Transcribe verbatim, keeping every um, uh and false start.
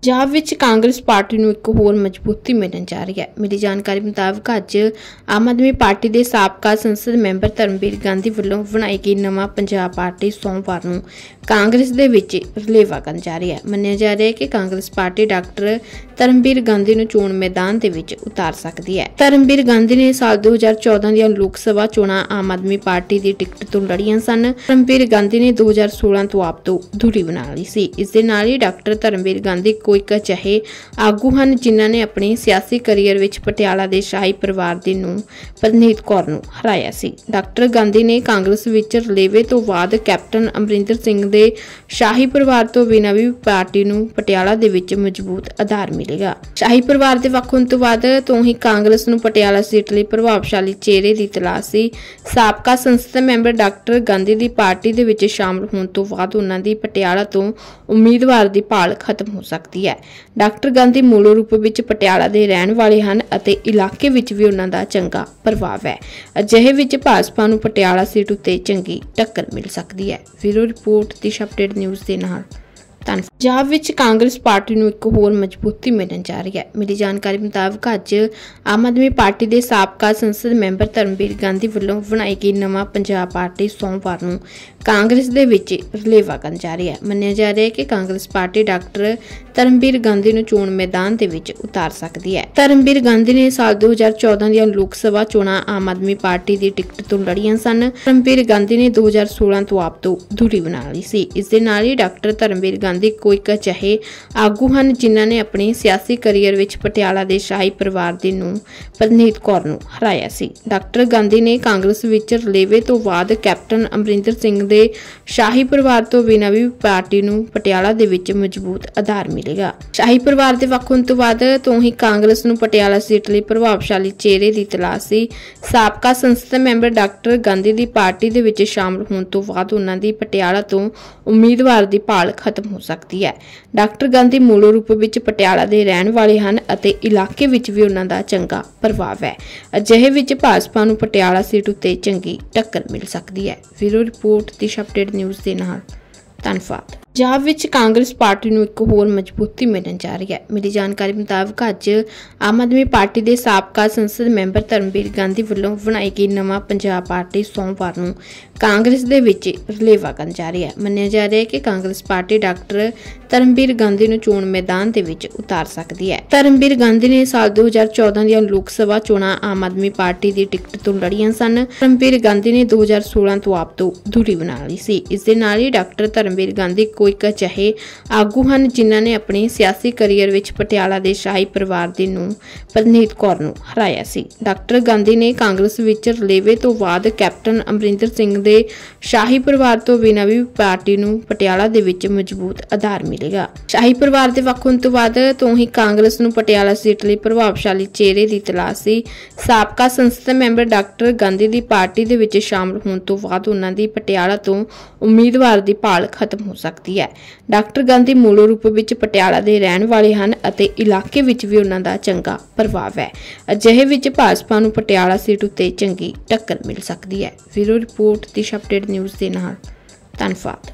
ਪੰਜਾਬ ਵਿੱਚ ਕਾਂਗਰਸ ਪਾਰਟੀ ਨੂੰ ਇੱਕ ਹੋਰ ਮਜ਼ਬੂਤੀ ਮਿਲਣ ਜਾ ਰਹੀ ਹੈ। ਮਿਲੀ ਜਾਣਕਾਰੀ ਮੁਤਾਬਕ ਅੱਜ ਆਮ ਆਦਮੀ ਪਾਰਟੀ ਦੇ ਸਾਬਕਾ ਸੰਸਦ ਮੈਂਬਰ ਧਰਮਵੀਰ ਗਾਂਧੀ ਵੱਲੋਂ ਬਣਾਈ ਗਈ ਨਵਾਂ ਪੰਜਾਬ ਪਾਰਟੀ ਸੋਮਵਾਰ ਨੂੰ ਕਾਂਗਰਸ ਦੇ ਵਿੱਚ ਰਲੇਵਾ ਕਰਨ ਜਾ ਰਹੀ ਹੈ। ਮੰਨਿਆ ਜਾ ਰਿਹਾ ਹੈ ਕਿ Congress party doctor Dharamvir Gandhi ਨੂੰ ਚੋਣ ਮੈਦਾਨ ਦੇ ਵਿੱਚ ਉਤਾਰ ਸਕਦੀ ਹੈ। ਧਰਮਵੀਰ ਗਾਂਧੀ ਨੇ ਸਾਲ ਦੋ ਹਜ਼ਾਰ ਚੌਦਾਂ ਦੀਆਂ ਲੋਕ ਸਭਾ ਚੋਣਾਂ ਆਮ ਆਦਮੀ ਪਾਰਟੀ ਦੀ ਟਿਕਟ ਤੋਂ ਲੜੀਆਂ ਸਨ। ਧਰਮਵੀਰ ਗਾਂਧੀ ਨੇ ਦੋ ਹਜ਼ਾਰ ਸੋਲਾਂ ਤੋਂ ਆਪ ਤੋਂ ਦੂਰੀ ਬਣਾ ਲਈ ਸੀ। ਇਸ ਦੇ ਨਾਲ ਹੀ ਡਾਕਟਰ ਧਰਮਵੀਰ ਗਾਂਧੀ ਕੋਈ ਅਜਿਹੇ ਆਗੂ ਹਨ ਜਿਨ੍ਹਾਂ ਨੇ ਆਪਣੇ ਸਿਆਸੀ ਕਰੀਅਰ ਵਿੱਚ ਪਟਿਆਲਾ ਦੇ ਸ਼ਾਹੀ ਪਰਿਵਾਰ ਦੀ ਨੂੰਹ ਪਰਨੀਤ ਕੌਰ ਨੂੰ ਹਰਾਇਆ ਸੀ। ਡਾਕਟਰ ਗਾਂਧੀ ਨੇ ਕਾਂਗਰਸ ਵਿੱਚ ਰਲੇਵੇ ਤੋਂ ਬਾਅਦ ਕੈਪਟਨ ਅਮਰਿੰਦਰ ਸਿੰਘ ਦੇ ਸ਼ਾਹੀ ਪਰਿਵਾਰ ਤੋਂ ਬਿਨਾਂ ਵੀ ਪਾਰਟੀ ਨੂੰ ਪਟਿਆਲਾ ਦੇ ਵਿੱਚ ਮਜ਼ਬੂਤ ਆਧਾਰ ਮਿਲੇਗਾ। ਸ਼ਾਹੀ ਪਰਿਵਾਰ ਦੇ ਵੱਖ ਹੋਣ ਤੋਂ ਬਾਅਦ ਤੋਂ ਹੀ ਕਾਂਗਰਸ ਨੂੰ ਪਟਿਆਲਾ ਸੀਟ ਲਈ ਪ੍ਰਭਾਵਸ਼ਾਲੀ ਚਿਹਰੇ ਦੀ ਤਲਾਸ਼ ਸੀ। ਸਾਬਕਾ ਸੰਸਦ ਮੈਂਬਰ ਡਾਕਟਰ ਗਾਂਧੀ ਦੀ ਪਾਰਟੀ ਦੇ ਵਿੱਚ ਸ਼ਾਮਲ ਹੋਣ ਤੋਂ ਬਾਅਦ ਉਹਨਾਂ ਦੀ ਪਟਿਆਲਾ ਤੋਂ ਉਮੀਦਵਾਰ ਦੀ ਭਾਲ ਖਤਮ ਹੋ ਸਕਦੀ ਹੈ। ਡਾਕਟਰ ਗਾਂਧੀ ਮੂਲ ਰੂਪ ਵਿੱਚ ਪਟਿਆਲਾ ਦੇ ਰਹਿਣ ਵਾਲੇ ਹਨ ਅਤੇ ਇਲਾਕੇ ਵਿੱਚ ਵੀ ਉਹਨਾਂ ਦਾ ਚੰਗਾ ਪ੍ਰਭਾਵ ਹੈ। ਅਜਿਹੇ ਵਿੱਚ ਭਾਜਪਾ ਨੂੰ ਪਟਿਆਲਾ ਸੀਟ ਉੱਤੇ ਚੰਗੀ ਟੱਕਰ ਮਿਲ ਸਕਦੀ ਹੈ। Bureau report Disha update news ਦੇ ਨਾਲ ਧੰਨਵਾਦ। ਪੰਜਾਬ ਵਿੱਚ ਕਾਂਗਰਸ ਪਾਰਟੀ ਨੂੰ ਇੱਕ ਹੋਰ ਮਜ਼ਬੂਤੀ ਮਿਲਣ ਜਾ ਰਹੀ ਹੈ। ਮਿਲੀ ਜਾਣਕਾਰੀ ਮੁਤਾਬਕ ਅੱਜ ਆਮ ਆਦਮੀ ਪਾਰਟੀ ਦੇ ਸਾਬਕਾ ਸੰਸਦ ਮੈਂਬਰ ਧਰਮਵੀਰ ਗਾਂਧੀ ਵੱਲੋਂ ਬਣਾਈ ਗਈ ਨਵਾਂ ਪੰਜਾਬ ਪਾਰਟੀ ਸੋਮਵਾਰ ਨੂੰ ਕਾਂਗਰਸ ਦੇ ਵਿੱਚ ਰਲੇਵਾ ਕਰਨ ਜਾ ਰਹੀ ਹੈ। ਮੰਨਿਆ ਜਾ ਰਿਹਾ ਹੈ ਕਿ Congress party doctor Dharamvir Gandhi ਨੂੰ ਚੋਣ ਮੈਦਾਨ ਦੇ ਵਿੱਚ ਉਤਾਰ ਸਕਦੀ ਹੈ। ਧਰਮਵੀਰ ਗਾਂਧੀ ਨੇ ਸਾਲ ਦੋ ਹਜ਼ਾਰ ਚੌਦਾਂ ਦੀਆਂ ਲੋਕ ਸਭਾ ਚੋਣਾਂ ਆਮ ਆਦਮੀ ਪਾਰਟੀ ਦੀ ਟਿਕਟ ਤੋਂ ਲੜੀਆਂ ਸਨ। ਧਰਮਵੀਰ ਗਾਂਧੀ ਨੇ ਦੋ ਹਜ਼ਾਰ ਸੋਲਾਂ ਤੋਂ ਆਪ ਤੋਂ ਦੂਰੀ ਬਣਾ ਲਈ ਸੀ। ਇਸ ਦੇ ਨਾਲ ਹੀ ਡਾਕਟਰ ਧਰਮਵੀਰ ਗਾਂਧੀ ਕੋਈ ਅਜਿਹੇ ਆਗੂ ਹਨ ਜਿਨ੍ਹਾਂ ਨੇ ਆਪਣੇ ਸਿਆਸੀ ਕਰੀਅਰ ਵਿੱਚ ਪਟਿਆਲਾ ਦੇ ਸ਼ਾਹੀ ਪਰਿਵਾਰ ਦੀ ਨੂੰਹ ਪਰਨੀਤ ਕੌਰ ਨੂੰ ਹਰਾਇਆ ਸੀ। ਡਾਕਟਰ ਗਾਂਧੀ ਨੇ ਕਾਂਗਰਸ ਵਿੱਚ ਰਲੇਵੇ ਤੋਂ ਬਾਅਦ ਕੈਪਟਨ ਅਮਰਿੰਦਰ ਸਿੰਘ ਦੇ ਸ਼ਾਹੀ ਪਰਿਵਾਰ ਤੋਂ ਬਿਨਾਂ ਵੀ ਪਾਰਟੀ ਨੂੰ ਪਟਿਆਲਾ ਦੇ ਵਿੱਚ ਮਜ਼ਬੂਤ ਆਧਾਰ ਮਿਲੇਗਾ। ਸ਼ਾਹੀ ਪਰਿਵਾਰ ਦੇ ਵੱਖ ਹੋਣ ਤੋਂ ਬਾਅਦ ਤੋਂ ਹੀ ਕਾਂਗਰਸ ਨੂੰ ਪਟਿਆਲਾ ਸੀਟ ਲਈ ਪ੍ਰਭਾਵਸ਼ਾਲੀ ਚਿਹਰੇ ਦੀ ਤਲਾਸ਼ ਸੀ। ਸਾਬਕਾ ਸੰਸਦ ਮੈਂਬਰ ਡਾਕਟਰ ਗਾਂਧੀ ਦੀ ਪਾਰਟੀ ਦੇ ਵਿੱਚ ਸ਼ਾਮਲ ਹੋਣ ਤੋਂ ਬਾਅਦ ਉਹਨਾਂ ਦੀ ਪਟਿਆਲਾ ਤੋਂ ਉਮੀਦਵਾਰ ਦੀ ਭਾਲ ਖਤਮ ਹੋ ਸਕਦੀ ਹੈ। ਡਾਕਟਰ ਗਾਂਧੀ ਮੂਲ ਰੂਪ ਵਿੱਚ ਪਟਿਆਲਾ ਦੇ ਰਹਿਣ ਵਾਲੇ ਹਨ ਅਤੇ ਇਲਾਕੇ ਵਿੱਚ ਵੀ ਉਹਨਾਂ ਦਾ ਚੰਗਾ ਪ੍ਰਭਾਵ ਹੈ। ਅਜਿਹੇ ਵਿੱਚ ਭਾਜਪਾ ਨੂੰ ਪਟਿਆਲਾ ਸੀਟ ਉੱਤੇ ਚੰਗੀ ਟੱਕਰ ਮਿਲ ਸਕਦੀ ਹੈ। Bureau report Disha update news ਦੇ ਨਾਲ ਧੰਨਵਾਦ। ਪੰਜਾਬ ਵਿੱਚ ਕਾਂਗਰਸ ਪਾਰਟੀ ਨੂੰ ਇੱਕ ਹੋਰ ਮਜ਼ਬੂਤੀ ਮਿਲਣ ਜਾ ਰਹੀ ਹੈ। ਮਿਲੀ ਜਾਣਕਾਰੀ ਮੁਤਾਬਕ ਅੱਜ ਆਮ ਆਦਮੀ ਪਾਰਟੀ ਦੇ ਸਾਬਕਾ ਸੰਸਦ ਮੈਂਬਰ ਧਰਮਵੀਰ ਗਾਂਧੀ ਵੱਲੋਂ ਬਣਾਈ ਗਈ ਨਵਾਂ ਪੰਜਾਬ ਪਾਰਟੀ ਸੋਮਵਾਰ ਨੂੰ ਕਾਂਗਰਸ ਦੇ ਵਿੱਚ ਰਲੇਵਾ ਕਰਨ ਜਾ ਰਹੀ ਹੈ। ਮੰਨਿਆ ਜਾ ਰਿਹਾ ਹੈ ਕਿ Congress party doctor Dharamvir Gandhi ਨੂੰ ਚੋਣ ਮੈਦਾਨ ਦੇ ਵਿੱਚ ਉਤਾਰ ਸਕਦੀ ਹੈ। ਧਰਮਵੀਰ ਗਾਂਧੀ ਨੇ ਸਾਲ ਦੋ ਹਜ਼ਾਰ ਚੌਦਾਂ ਦੀਆਂ ਲੋਕ ਸਭਾ ਚੋਣਾਂ ਆਮ ਆਦਮੀ ਪਾਰਟੀ ਦੀ ਟਿਕਟ ਤੋਂ ਲੜੀਆਂ ਸਨ। ਧਰਮਵੀਰ ਗਾਂਧੀ ਨੇ ਦੋ ਹਜ਼ਾਰ ਸੋਲਾਂ ਤੋਂ ਆਪ ਤੋਂ ਦੂਰੀ ਬਣਾ ਲਈ ਸੀ। ਇਸ ਦੇ ਨਾਲ ਹੀ ਡਾਕਟਰ ਧਰਮਵੀਰ ਗਾਂਧੀ ਕੋਈ ਅਜਿਹੇ ਆਗੂ ਹਨ ਜਿਨ੍ਹਾਂ ਨੇ ਆਪਣੇ ਸਿਆਸੀ ਕਰੀਅਰ ਵਿੱਚ ਪਟਿਆਲਾ ਦੇ ਸ਼ਾਹੀ ਪਰਿਵਾਰ ਦੀ ਨੂੰਹ ਪਰਨੀਤ ਕੌਰ ਨੂੰ ਹਰਾਇਆ ਸੀ। ਡਾਕਟਰ ਗਾਂਧੀ ਨੇ ਕਾਂਗਰਸ ਵਿੱਚ ਰਲੇਵੇ ਤੋਂ ਬਾਅਦ ਕੈਪਟਨ ਅਮਰਿੰਦਰ ਸਿੰਘ ਦੇ ਸ਼ਾਹੀ ਪਰਿਵਾਰ ਤੋਂ ਬਿਨਾਂ ਵੀ ਪਾਰਟੀ ਨੂੰ ਪਟਿਆਲਾ ਦੇ ਵਿੱਚ ਮਜ਼ਬੂਤ ਆਧਾਰ ਮਿਲੇਗਾ। ਸ਼ਾਹੀ ਪਰਿਵਾਰ ਦੇ ਵੱਖ ਹੋਣ ਤੋਂ ਬਾਅਦ ਤੋਂ ਹੀ ਕਾਂਗਰਸ ਨੂੰ ਪਟਿਆਲਾ ਸੀਟ ਲਈ ਪ੍ਰਭਾਵਸ਼ਾਲੀ ਚਿਹਰੇ ਦੀ ਤਲਾਸ਼ ਸੀ। ਸਾਬਕਾ ਸੰਸਦ ਮੈਂਬਰ ਡਾਕਟਰ ਗਾਂਧੀ ਦੀ ਪਾਰਟੀ ਦੇ ਵਿੱਚ ਸ਼ਾਮਲ ਹੋਣ ਤੋਂ ਬਾਅਦ ਉਹਨਾਂ ਦੀ ਪਟਿਆਲਾ ਤੋਂ ਉਮੀਦਵਾਰ ਦੀ ਭਾਲ ਖਤਮ ਹੋ ਸਕਦੀ ਹੈ। ਡਾਕਟਰ ਗਾਂਧੀ ਮੂਲ ਰੂਪ ਵਿੱਚ ਪਟਿਆਲਾ ਦੇ ਰਹਿਣ ਵਾਲੇ ਹਨ ਅਤੇ ਇਲਾਕੇ ਵਿੱਚ ਵੀ ਉਹਨਾਂ ਦਾ ਚੰਗਾ ਪ੍ਰਭਾਵ ਹੈ। ਅਜਿਹੇ ਵਿੱਚ ਭਾਜਪਾ ਨੂੰ ਪਟਿਆਲਾ ਸੀਟ ਉੱਤੇ ਚੰਗੀ ਟੱਕਰ ਮਿਲ ਸਕਦੀ ਹੈ। Bureau report Disha update news ਦੇ ਨਾਲ ਧੰਨਵਾਦ।